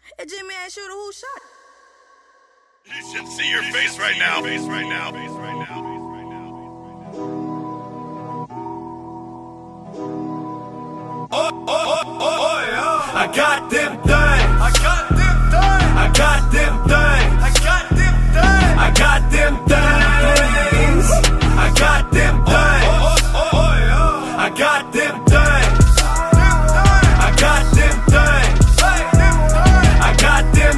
Hey, Jimmy, I shooter, who shot? You should see your face right now. I got them things. I got them things. I got them things. I got them things. I got them things. I got them things. I got them things. I got them things. I got them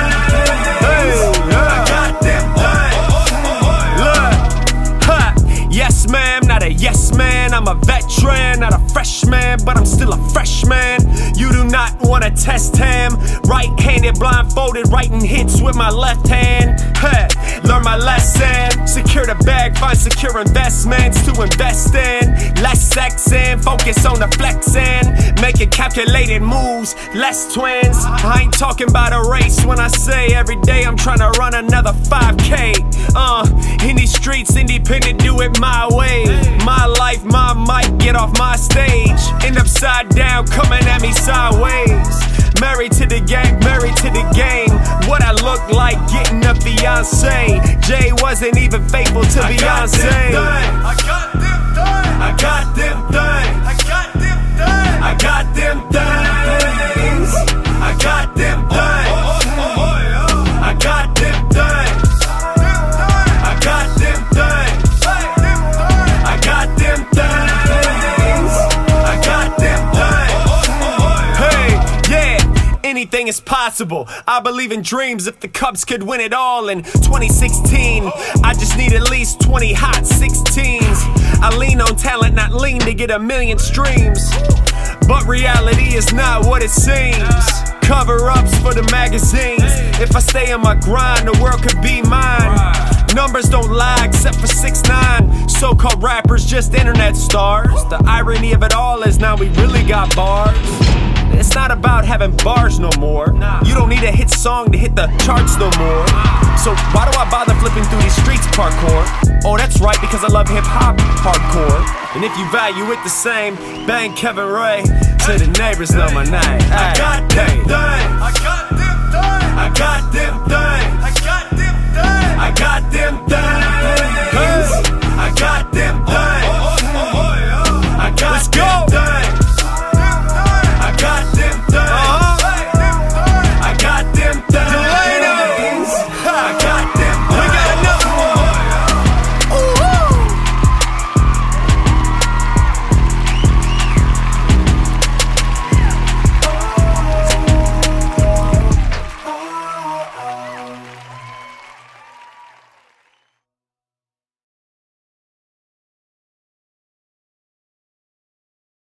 things. I got them things. Look, yes ma'am, not a yes man. I'm a veteran, not a freshman, but I'm still a freshman. You do not wanna test him. Right-handed, blindfolded, writing hits with my left hand. Hey, learn my lesson. Secure the bag, find secure investments to invest in. Less sexing, focus on the flexing. Making calculated moves, less twins. I ain't talking about a race when I say every day I'm trying to run another 5K. In these streets, independent, do it my way. My life, my mic, get off my stage. End upside down, coming at me sideways. Married to the gang, married to the game. What I look like getting a fiance. Jay wasn't even faithful to Beyonce. I got them things. I got them things. I got them things. I got them things. I got them things. I got them things. I got them things. I got them things. I got them things. Hey, yeah, anything is possible. I believe in dreams. If the Cubs could win it all in 2016, I just need at least 20 hot 16s. I lean on talent, not lean to get 1 million streams. But reality is not what it seems. Cover-ups for the magazines. If I stay on my grind, the world could be mine. Numbers don't lie except for 6ix9ine. So-called rappers, just internet stars. The irony of it all is now we really got bars. It's not about having bars no more. You don't need a hit song to hit the charts no more. So why do I bother flipping through these streets parkour? Oh, that's right, because I love hip-hop hardcore. And if you value it the same, bang Kevin Ray, so the neighbors know my name. I got